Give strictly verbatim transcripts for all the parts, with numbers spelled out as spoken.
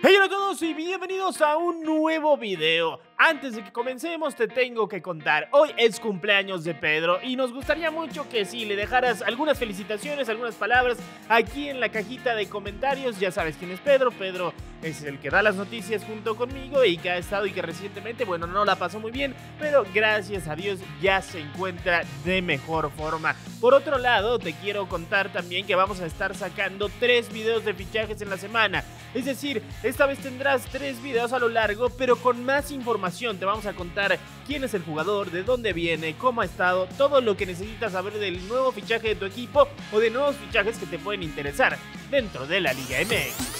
Hey, hola a todos y bienvenidos a un nuevo video. Antes de que comencemos te tengo que contar, hoy es cumpleaños de Pedro y nos gustaría mucho que si le dejaras algunas felicitaciones, algunas palabras aquí en la cajita de comentarios. Ya sabes quién es Pedro, Pedro es el que da las noticias junto conmigo y que ha estado y que recientemente, bueno, no la pasó muy bien, pero gracias a Dios ya se encuentra de mejor forma. Por otro lado, te quiero contar también que vamos a estar sacando tres videos de fichajes en la semana, es decir, esta vez tendrás tres videos a lo largo, pero con más información. Te vamos a contar quién es el jugador, de dónde viene, cómo ha estado, todo lo que necesitas saber del nuevo fichaje de tu equipo o de nuevos fichajes que te pueden interesar dentro de la Liga M X.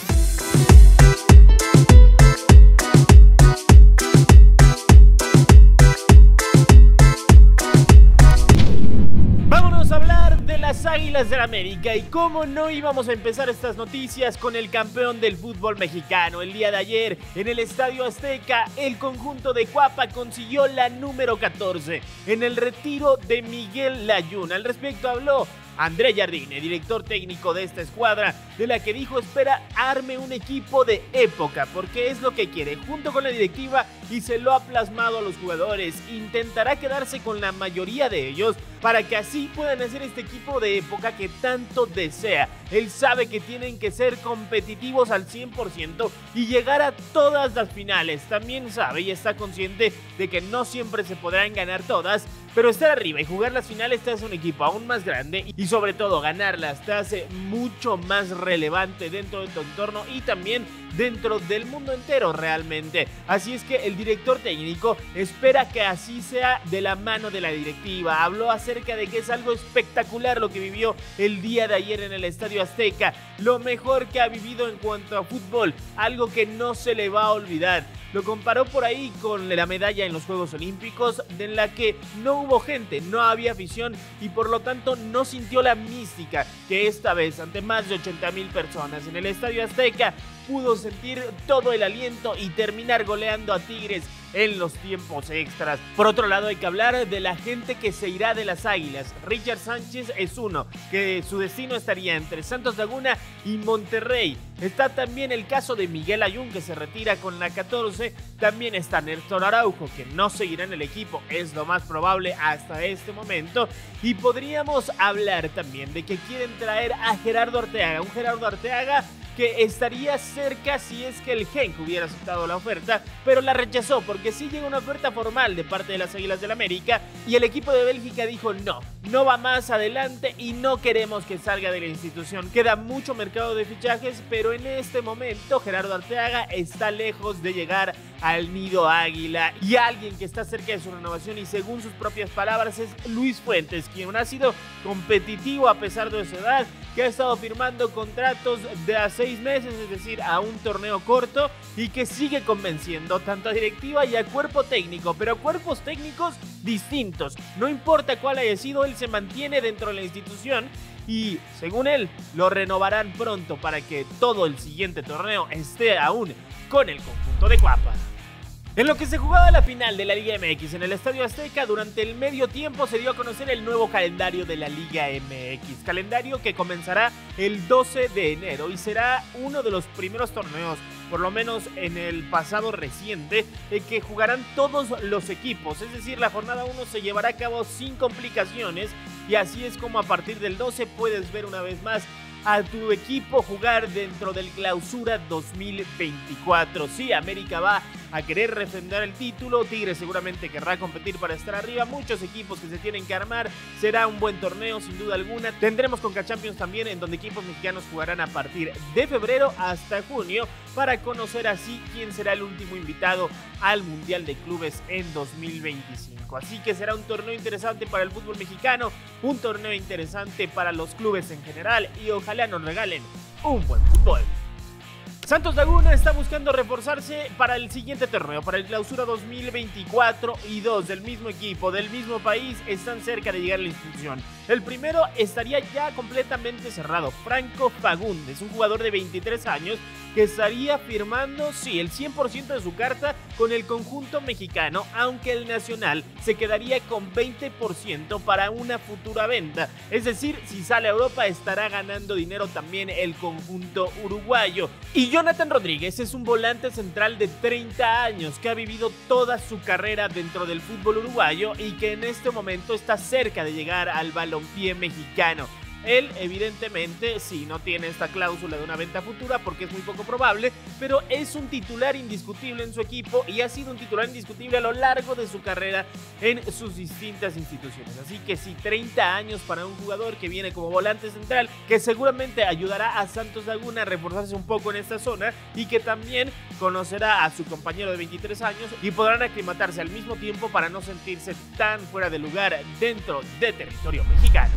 Las Águilas del América, y cómo no íbamos a empezar estas noticias con el campeón del fútbol mexicano. El día de ayer en el Estadio Azteca el conjunto de Cuapa consiguió la número catorce en el retiro de Miguel Layún. Al respecto habló André Jardine, director técnico de esta escuadra, de la que dijo espera arme un equipo de época, porque es lo que quiere, junto con la directiva, y se lo ha plasmado a los jugadores. Intentará quedarse con la mayoría de ellos para que así puedan hacer este equipo de época que tanto desea. Él sabe que tienen que ser competitivos al cien por ciento y llegar a todas las finales. También sabe y está consciente de que no siempre se podrán ganar todas, pero estar arriba y jugar las finales te hace un equipo aún más grande y sobre todo ganarlas te hace mucho más relevante dentro de tu entorno y también dentro del mundo entero realmente. Así es que el director técnico espera que así sea de la mano de la directiva. Habló acerca de que es algo espectacular lo que vivió el día de ayer en el Estadio Azteca, lo mejor que ha vivido en cuanto a fútbol, algo que no se le va a olvidar. Lo comparó por ahí con la medalla en los Juegos Olímpicos, en la que no hubo gente, no había afición y por lo tanto no sintió la mística que esta vez ante más de ochenta mil personas en el Estadio Azteca pudo sentir todo el aliento y terminar goleando a Tigres en los tiempos extras. Por otro lado, hay que hablar de la gente que se irá de las Águilas. Richard Sánchez es uno, que su destino estaría entre Santos Laguna y Monterrey. Está también el caso de Miguel Layún, que se retira con la catorce. También está Néstor Araujo, que no seguirá en el equipo, es lo más probable hasta este momento. Y podríamos hablar también de que quieren traer a Gerardo Arteaga, un Gerardo Arteaga que estaría cerca si es que el Genk hubiera aceptado la oferta, pero la rechazó porque sí llega una oferta formal de parte de las Águilas del América y el equipo de Bélgica dijo no, no va más adelante y no queremos que salga de la institución. Queda mucho mercado de fichajes, pero en este momento Gerardo Arteaga está lejos de llegar al nido águila, y alguien que está cerca de su renovación y según sus propias palabras es Luis Fuentes, quien ha sido competitivo a pesar de su edad, que ha estado firmando contratos de a seis meses, es decir, a un torneo corto, y que sigue convenciendo tanto a directiva y a cuerpo técnico, pero a cuerpos técnicos distintos. No importa cuál haya sido, él se mantiene dentro de la institución y, según él, lo renovarán pronto para que todo el siguiente torneo esté aún con el conjunto de Cuapa. En lo que se jugaba la final de la Liga M X en el Estadio Azteca, durante el medio tiempo se dio a conocer el nuevo calendario de la Liga M X, calendario que comenzará el doce de enero y será uno de los primeros torneos, por lo menos en el pasado reciente, en que jugarán todos los equipos, es decir, la jornada uno se llevará a cabo sin complicaciones y así es como a partir del doce puedes ver una vez más a tu equipo jugar dentro del Clausura dos mil veinticuatro. Sí, América va a querer refrendar el título, Tigres seguramente querrá competir para estar arriba, muchos equipos que se tienen que armar, será un buen torneo sin duda alguna. Tendremos Conca Champions también, en donde equipos mexicanos jugarán a partir de febrero hasta junio para conocer así quién será el último invitado al Mundial de Clubes en dos mil veinticinco. Así que será un torneo interesante para el fútbol mexicano, un torneo interesante para los clubes en general y ojalá nos regalen un buen fútbol. Santos Laguna está buscando reforzarse para el siguiente torneo, para el Clausura dos mil veinticuatro, y dos del mismo equipo, del mismo país, están cerca de llegar a la institución. El primero estaría ya completamente cerrado, Franco Fagundes, un jugador de veintitrés años que estaría firmando, sí, el cien por ciento de su carta con el conjunto mexicano, aunque el Nacional se quedaría con veinte por ciento para una futura venta. Es decir, si sale a Europa estará ganando dinero también el conjunto uruguayo. Y Jonathan Rodríguez es un volante central de treinta años que ha vivido toda su carrera dentro del fútbol uruguayo y que en este momento está cerca de llegar al balompié mexicano. Él, evidentemente, sí, no tiene esta cláusula de una venta futura porque es muy poco probable, pero es un titular indiscutible en su equipo y ha sido un titular indiscutible a lo largo de su carrera en sus distintas instituciones. Así que sí, treinta años para un jugador que viene como volante central, que seguramente ayudará a Santos Laguna a reforzarse un poco en esta zona y que también conocerá a su compañero de veintitrés años y podrán aclimatarse al mismo tiempo para no sentirse tan fuera de lugar dentro de territorio mexicano.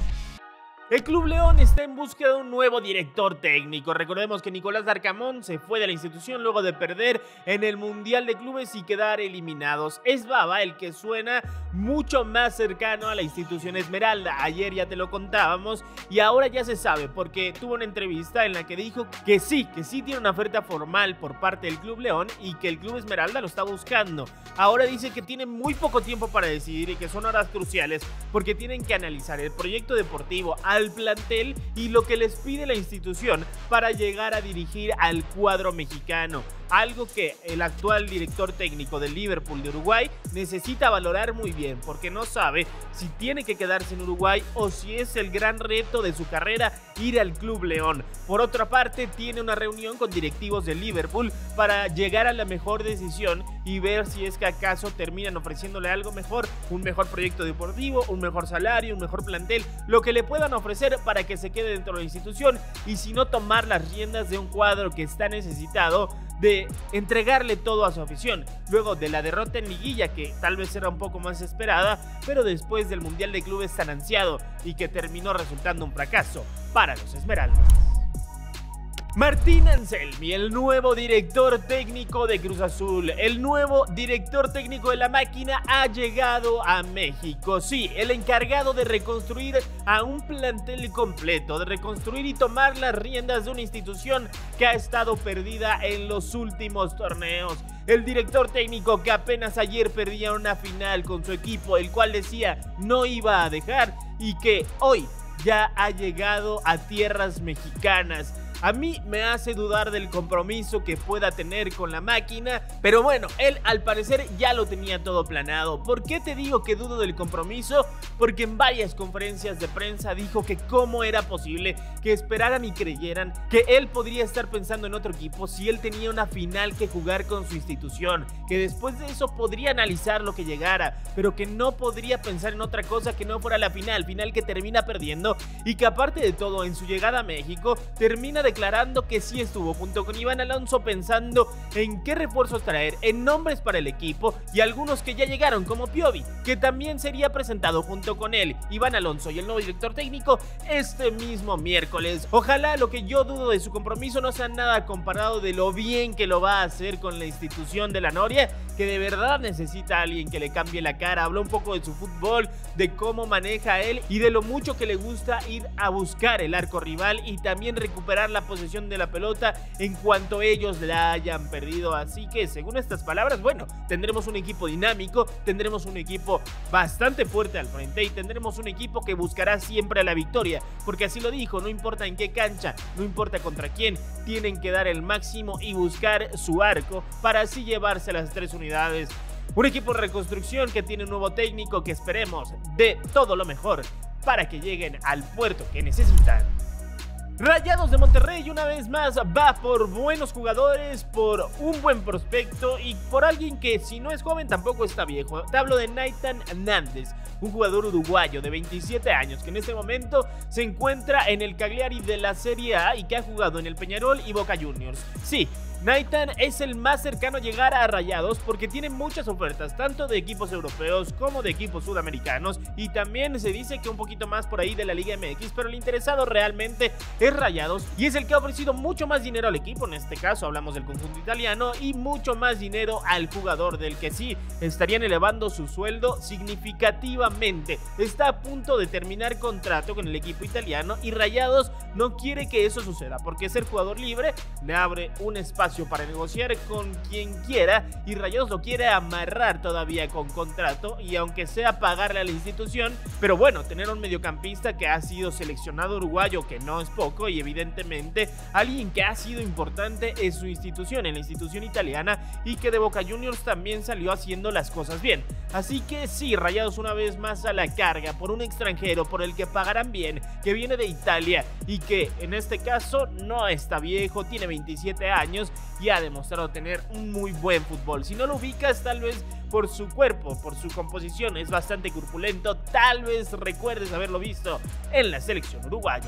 El Club León está en búsqueda de un nuevo director técnico. Recordemos que Nicolás Larcamón se fue de la institución luego de perder en el Mundial de Clubes y quedar eliminados. Es Bava el que suena mucho más cercano a la institución Esmeralda. Ayer ya te lo contábamos y ahora ya se sabe porque tuvo una entrevista en la que dijo que sí, que sí tiene una oferta formal por parte del Club León y que el Club Esmeralda lo está buscando. Ahora dice que tiene muy poco tiempo para decidir y que son horas cruciales porque tienen que analizar el proyecto deportivo, al plantel y lo que les pide la institución para llegar a dirigir al cuadro mexicano. Algo que el actual director técnico del Liverpool de Uruguay necesita valorar muy bien porque no sabe si tiene que quedarse en Uruguay o si es el gran reto de su carrera ir al Club León. Por otra parte, tiene una reunión con directivos del Liverpool para llegar a la mejor decisión y ver si es que acaso terminan ofreciéndole algo mejor, un mejor proyecto deportivo, un mejor salario, un mejor plantel, lo que le puedan ofrecer para que se quede dentro de la institución y si no tomar las riendas de un cuadro que está necesitado de entregarle todo a su afición, luego de la derrota en liguilla que tal vez era un poco más esperada, pero después del Mundial de Clubes tan ansiado y que terminó resultando un fracaso para los Esmeraldas. Martín Anselmi, el nuevo director técnico de Cruz Azul, el nuevo director técnico de la máquina ha llegado a México. Sí, el encargado de reconstruir a un plantel completo, de reconstruir y tomar las riendas de una institución que ha estado perdida en los últimos torneos. El director técnico que apenas ayer perdía una final con su equipo, el cual decía no iba a dejar y que hoy ya ha llegado a tierras mexicanas. A mí me hace dudar del compromiso que pueda tener con la máquina, pero bueno, él al parecer ya lo tenía todo planeado. ¿Por qué te digo que dudo del compromiso? Porque en varias conferencias de prensa dijo que cómo era posible que esperaran y creyeran que él podría estar pensando en otro equipo si él tenía una final que jugar con su institución, que después de eso podría analizar lo que llegara, pero que no podría pensar en otra cosa que no fuera la final, final que termina perdiendo y que aparte de todo en su llegada a México termina de declarando que sí estuvo junto con Iván Alonso pensando en qué refuerzos traer, en nombres para el equipo y algunos que ya llegaron como Piovi, que también sería presentado junto con él, Iván Alonso y el nuevo director técnico este mismo miércoles. Ojalá lo que yo dudo de su compromiso no sea nada comparado de lo bien que lo va a hacer con la institución de la Noria, que de verdad necesita a alguien que le cambie la cara. Habló un poco de su fútbol, de cómo maneja él y de lo mucho que le gusta ir a buscar el arco rival y también recuperar la posesión de la pelota en cuanto ellos la hayan perdido. Así que según estas palabras, bueno, tendremos un equipo dinámico, tendremos un equipo bastante fuerte al frente y tendremos un equipo que buscará siempre la victoria, porque así lo dijo, no importa en qué cancha, no importa contra quién, tienen que dar el máximo y buscar su arco para así llevarse las tres unidades. Un equipo de reconstrucción que tiene un nuevo técnico que esperemos de todo lo mejor para que lleguen al puerto que necesitan. Rayados de Monterrey una vez más va por buenos jugadores, por un buen prospecto y por alguien que si no es joven tampoco está viejo. Te hablo de Nathan Nández, un jugador uruguayo de veintisiete años que en este momento se encuentra en el Cagliari de la Serie A y que ha jugado en el Peñarol y Boca Juniors. Sí, Nathan es el más cercano a llegar a Rayados porque tiene muchas ofertas, tanto de equipos europeos como de equipos sudamericanos, y también se dice que un poquito más por ahí de la Liga M X, pero el interesado realmente es Rayados y es el que ha ofrecido mucho más dinero al equipo. En este caso hablamos del conjunto italiano, y mucho más dinero al jugador, del que sí estarían elevando su sueldo significativamente. Está a punto de terminar contrato con el equipo italiano y Rayados no quiere que eso suceda, porque ser jugador libre le abre un espacio para negociar con quien quiera, y Rayados lo quiere amarrar todavía con contrato, y aunque sea pagarle a la institución, pero bueno, tener un mediocampista que ha sido seleccionado uruguayo, que no es poco, y evidentemente alguien que ha sido importante en su institución, en la institución italiana, y que de Boca Juniors también salió haciendo las cosas bien. Así que sí, Rayados una vez más a la carga por un extranjero por el que pagarán bien, que viene de Italia y que en este caso no está viejo, tiene veintisiete años y ha demostrado tener un muy buen fútbol. Si no lo ubicas, tal vez por su cuerpo, por su composición, es bastante corpulento, tal vez recuerdes haberlo visto en la selección uruguaya.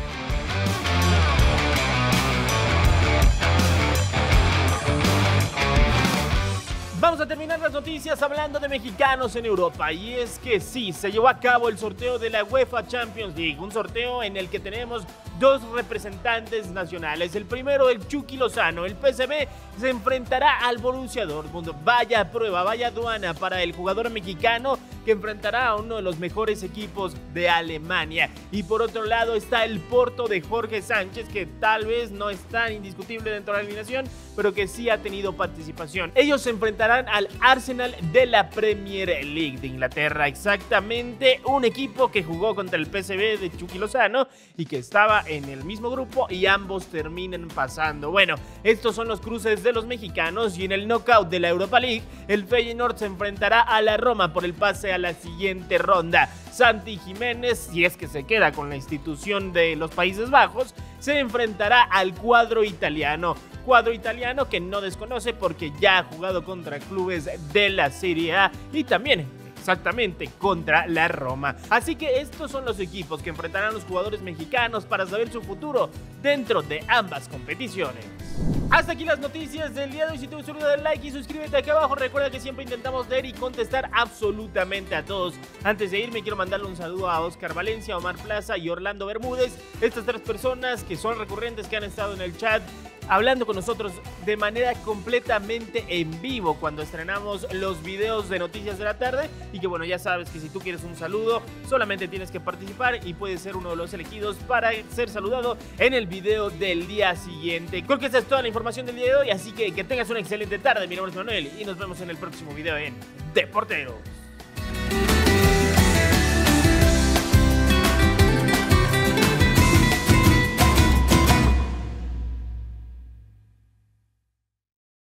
Vamos a terminar las noticias hablando de mexicanos en Europa, y es que sí, se llevó a cabo el sorteo de la UEFA Champions League, un sorteo en el que tenemos dos representantes nacionales. El primero, el Chucky Lozano. El P S V se enfrentará al Borussia Dortmund. Vaya prueba, vaya aduana para el jugador mexicano, que enfrentará a uno de los mejores equipos de Alemania. Y por otro lado está el Porto de Jorge Sánchez, que tal vez no es tan indiscutible dentro de la alineación, pero que sí ha tenido participación. Ellos se enfrentarán al Arsenal de la Premier League de Inglaterra, exactamente un equipo que jugó contra el P S V de Chucky Lozano y que estaba en el mismo grupo, y ambos terminan pasando. Bueno, estos son los cruces de los mexicanos, y en el knockout de la Europa League, el Feyenoord se enfrentará a la Roma por el pase a la siguiente ronda. Santi Jiménez, si es que se queda con la institución de los Países Bajos, se enfrentará al cuadro italiano. Cuadro italiano que no desconoce porque ya ha jugado contra clubes de la Serie A y también exactamente contra la Roma. Así que estos son los equipos que enfrentarán a los jugadores mexicanos para saber su futuro dentro de ambas competiciones. Hasta aquí las noticias del día de hoy. Si te gustó, dale like y suscríbete acá abajo. Recuerda que siempre intentamos leer y contestar absolutamente a todos. Antes de irme, quiero mandarle un saludo a Oscar Valencia, Omar Plaza y Orlando Bermúdez, estas tres personas que son recurrentes, que han estado en el chat hablando con nosotros de manera completamente en vivo cuando estrenamos los videos de Noticias de la Tarde. Y que bueno, ya sabes que si tú quieres un saludo, solamente tienes que participar y puedes ser uno de los elegidos para ser saludado en el video del día siguiente. Creo que esa es toda la información del día de hoy, así que que tengas una excelente tarde. Mi nombre es Manuel y nos vemos en el próximo video en Deporteros.